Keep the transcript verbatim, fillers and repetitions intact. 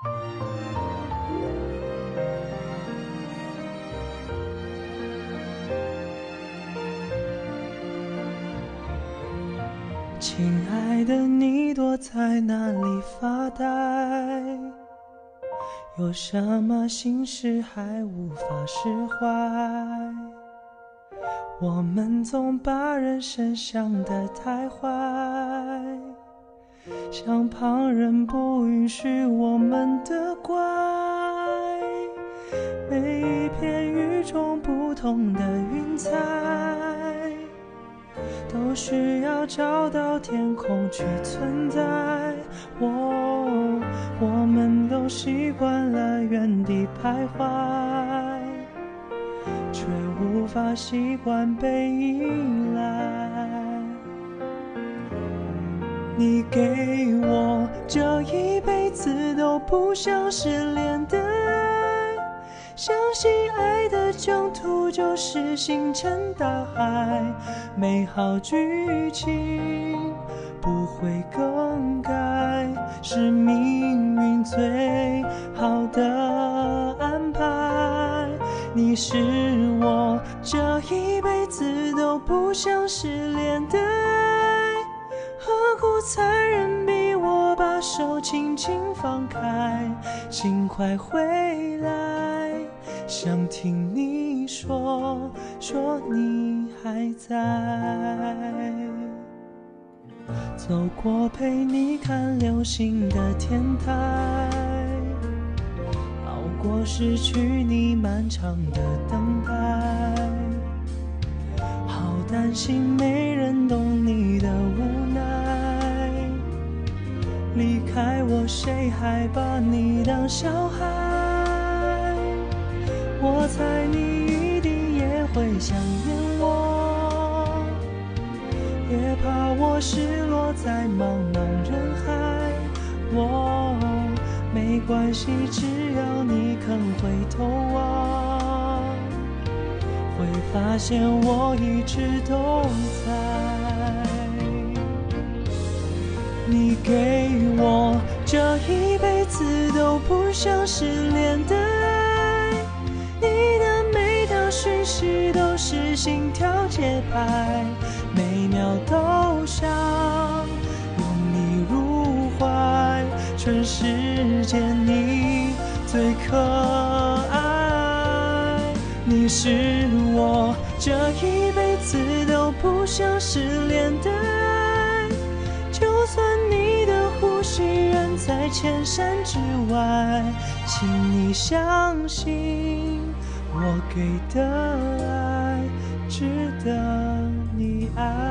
亲爱的，你躲在哪里发呆？有什么心事还无法释怀？我们总把人生想得太坏，像旁人不允许我们的乖。每一片与众不同的云彩，都需要找到天空去存在。哦，我们都习惯了原地徘徊，却无法习惯被依赖。你给我这一辈子都不想失联的爱，相信爱的征途就是星辰大海，美好剧情不会更改，是命运最好的安排。你是我这一辈子都不想失联的爱，何苦残忍逼我把手轻轻放开？请快回来，想听你说，说你还在。走过陪你看流星的天台，熬过失去你漫长的等待，好担心没人懂你的无奈。离开我，谁还把你当小孩？我猜你一定也会想念我，也怕我失落在茫茫人海。我没关系，只要你肯回头望，会发现我一直都在。你给我这一辈子都不想失联的爱，你的每条讯息都是心跳节拍，每秒都想拥你入怀，全世界你最可爱。你是我这一辈子都不想失联的爱，就算你的呼吸远在千山之外，请你相信我给的爱值得你爱。